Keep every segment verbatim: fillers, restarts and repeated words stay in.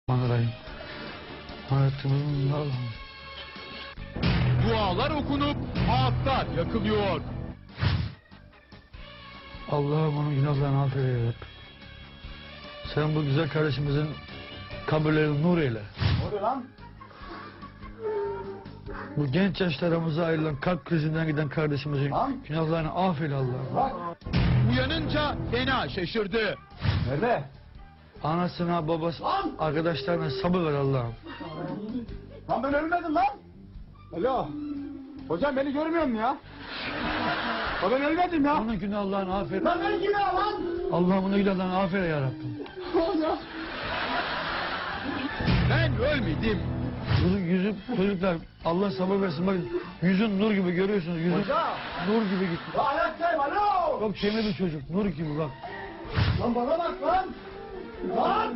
Bismillahirrahmanirrahim. Hayatımın Allah'ım. Dualar okunup ağıtlar yakılıyor. Allah'ım onun günahlarını affeyle. Sen bu güzel kardeşimizin kabirlerini nur eyle. Ne oluyor lan? Bu genç yaşlarımıza ayrılan kalp krizinden giden kardeşimizin Lan. günahlarını affeyle Allah'ım. Bak. Uyanınca fena şaşırdı. Nerede? Anasına, babası, Lan. arkadaşlarına sabır ver Allah'ım. Lan ben ölmedim lan. Alo. Hocam beni görmüyor musun ya? Ya ben ölmedim ya. Onun günahlarını affeyle. Lan ben kim ya lan? Allah'ım onun günahlarını affeyle ya Rabbim. Hocam. Ben ölmedim. Yüzü, yüzü çocuklar Allah sabır versin. Bakın yüzün nur gibi görüyorsunuz. Yüzün Hocam. nur gibi gitti. Lan ayaktayım alo. Çok temiz bir çocuk. Nur gibi bak. Lan bana bak lan. Lan.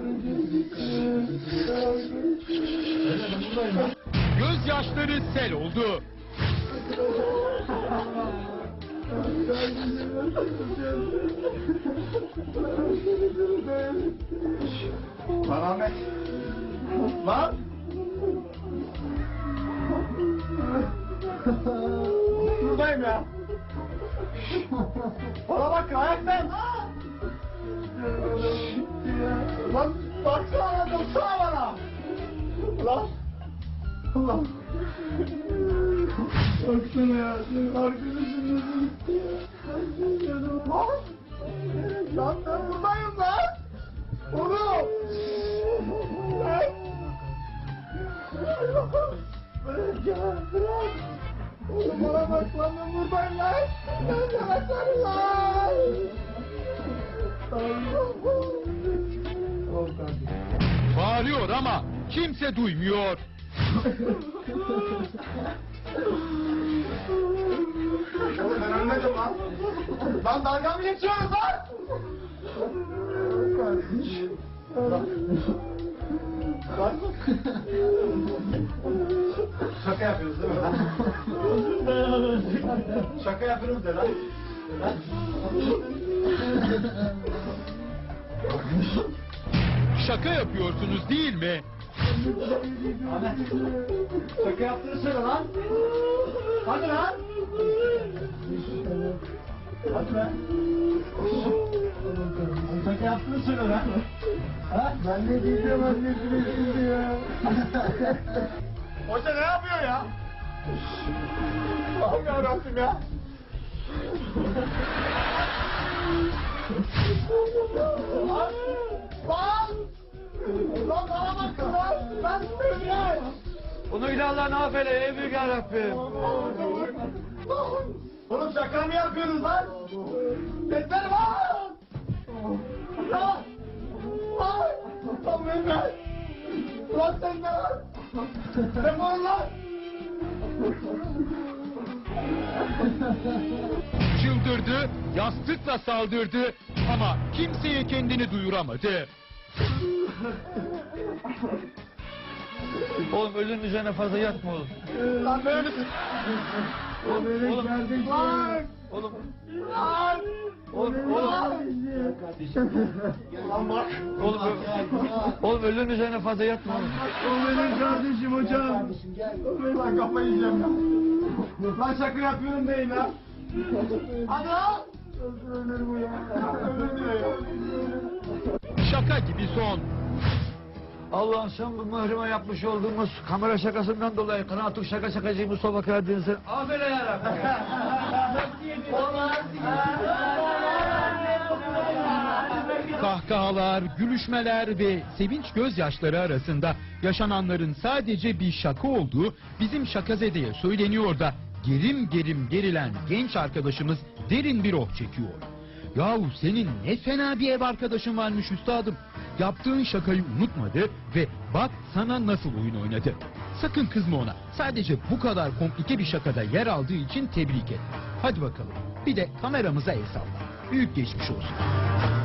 Gözyaşları sel oldu. Lan Ahmet. Lan. Buradayım ya. Bana bak ayaktayım. Lan baksana lan baksana bana. Lan. Lan. Baksana ya. Senin arkadaşın nasıl gitti ya. Lan. Lan ben buradayım lan. Oğlum. Lan. Bırak ya bırak. Oğlum bana bak lan ben buradayım lan. Ben de bakarım lan. Bağırıyor ama kimse duymuyor. Oğlum ben ölmedim lan. Lan dalga mı geçiyoruz lan? Lan. Lan. Şaka yapıyoruz değil mi lan? Şaka yapıyoruz de lan. Şaka yapıyorsunuz değil mi? Ahmet. Şaka yaptığını söyle lan. Hadi lan. Hadi lan. Şaka yaptığını söyle lan. Ha? Ben ne diyeceğim annesine şimdi ya. Hoca ne yapıyor ya? Allah'ım yarabbim ya. Lan! Lan! Lan bana bakın lan! Ben söyleyeyim! Onun günahlarını affeyle ey büyük ya Rabbim. Oğlum şaka mı yapıyorsunuz lan? Yeter lan! Lan! Lan! Lan Mehmet! Lan sen de lan! Defol lan! Çıldırdı, yastıkla saldırdı ama kimseye kendini duyuramadı. Oğlum ölünün üzerine fazla yatma oğlum. Lan böyle misin? Oğlum, oğlum, Lan! oğlum, Lan! oğlum, oğlum, Lan bak! oğlum, oğlum ölünün üzerine fazla yatma oğlum. O benim kardeşim hocam. Lan kafayı yiyeceğim ya. Lan şaka yapıyorum değil lan. Hadi lan. Ölür bu ya. Ölür diyor ya. Şaka gibi son. Allah'ım sen bu mührime yapmış olduğumuz kamera şakasından dolayı Kanaatük şaka şakacı Mustafa Karadeniz'in affeyle ya Rabbim. Kahkahalar, gülüşmeler ve sevinç gözyaşları arasında yaşananların sadece bir şaka olduğu bizim Şakazede'ye söyleniyor da gerim gerim gerilen genç arkadaşımız derin bir oh çekiyor. Yahu senin ne fena bir ev arkadaşın varmış üstadım. Yaptığın şakayı unutmadı ve bak sana nasıl oyun oynadı. Sakın kızma ona. Sadece bu kadar komplike bir şakada yer aldığı için tebrik et. Hadi bakalım. Bir de kameramıza el salla. Büyük geçmiş olsun.